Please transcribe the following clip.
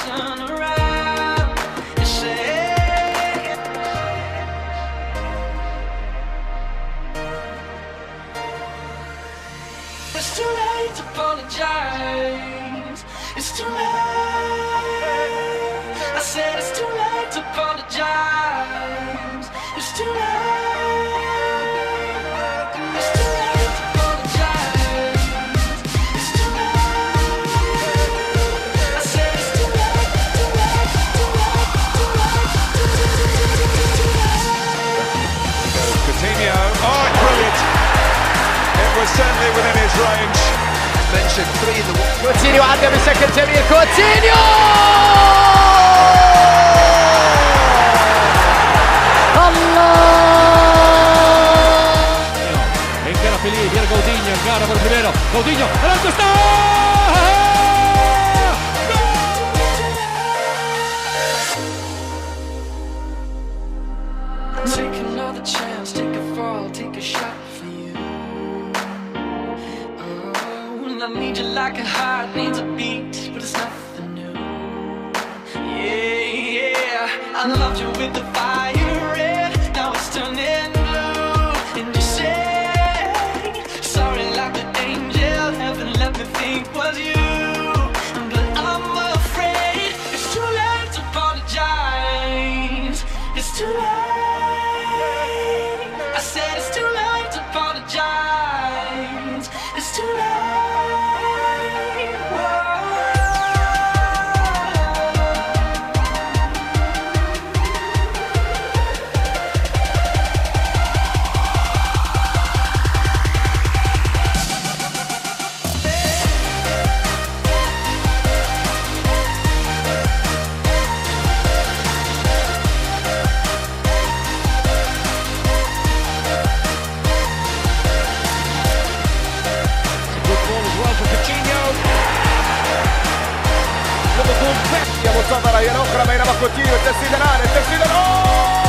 turn around and say it's too late to apologize. It's too late. I said it's too late to apologize. It's too late. It's too late to apologize. It's too late. I said it's too late, too late, too late, too late. Coutinho, oh, brilliant! It was certainly within his range. Mentioned 3 in the wall. كوتينيو عدى بشكل جميل. كوتينيو Entera feliz, viene Coutinho, encara por primero. Coutinho, el alto está. Take another chance, take a fall, take a shot for you. Oh, and I need you like a heart needs a beat, but it's nothing new. Yeah, yeah, I loved you with the fire red, now it's turning blue. And you say, sorry like the angel, heaven let me think was you. But I'm afraid it's too late to apologize. It's too late. I said it's too late to apologize. It's too late. مرتضى رأي أخرى بينما كوتينيو التسديد الآن